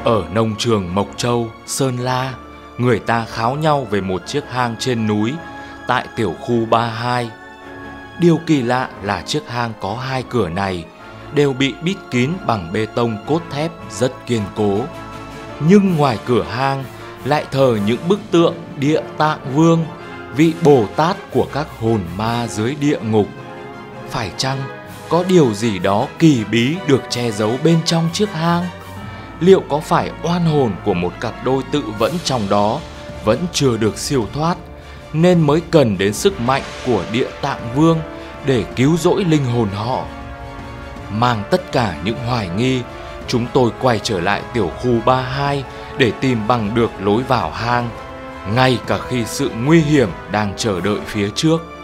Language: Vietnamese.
Ở nông trường Mộc Châu, Sơn La, người ta kháo nhau về một chiếc hang trên núi tại tiểu khu 32. Điều kỳ lạ là chiếc hang có 2 cửa này đều bị bít kín bằng bê tông cốt thép rất kiên cố. Nhưng ngoài cửa hang lại thờ những bức tượng Địa Tạng Vương, vị Bồ Tát của các hồn ma dưới địa ngục. Phải chăng có điều gì đó kỳ bí được che giấu bên trong chiếc hang? Liệu có phải oan hồn của một cặp đôi tự vẫn trong đó vẫn chưa được siêu thoát, nên mới cần đến sức mạnh của Địa Tạng Vương để cứu rỗi linh hồn họ? Mang tất cả những hoài nghi, chúng tôi quay trở lại tiểu khu 32 để tìm bằng được lối vào hang, ngay cả khi sự nguy hiểm đang chờ đợi phía trước.